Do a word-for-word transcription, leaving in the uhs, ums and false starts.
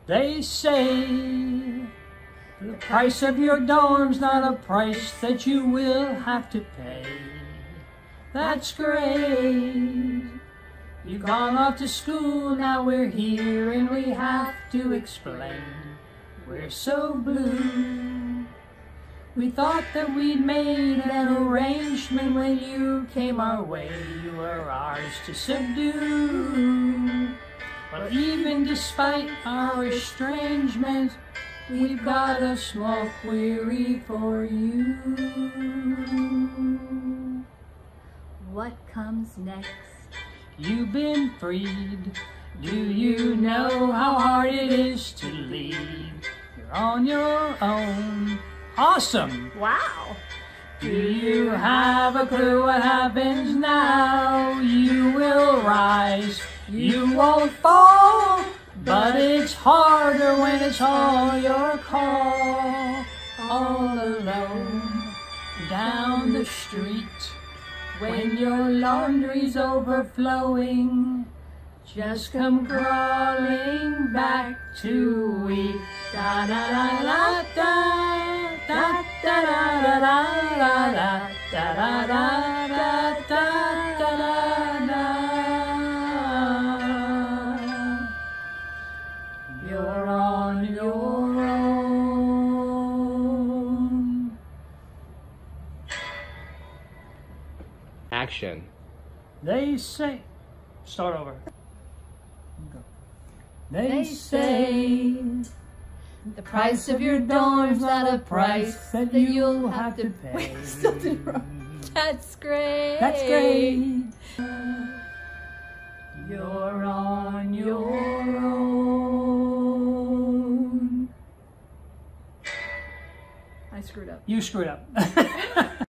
They say the price of your dorm's not a price that you will have to pay. That's great. You've gone off to school, now we're here and we have to explain. We're so blue. We thought that we'd made an arrangement when you came our way. You were ours to subdue. Well, even despite our estrangement, we've got a small query for you. What comes next? You've been freed. Do you know how hard it is to leave? You're on your own. Awesome! Wow! Do you have a clue what happens now? You will rise, you won't fall, but it's harder when it's all your call. All alone, down the street, when your laundry's overflowing, just come crawling back to we. Da da da da da da da da da da da da da da da da. You're on your own. Action. They say, start over. Go. They, They say The price of your dorm's not a price that that you'll you'll have have to to pay. Wait, still did it wrong. That's great. That's great. You're on your own. I screwed up. You screwed up.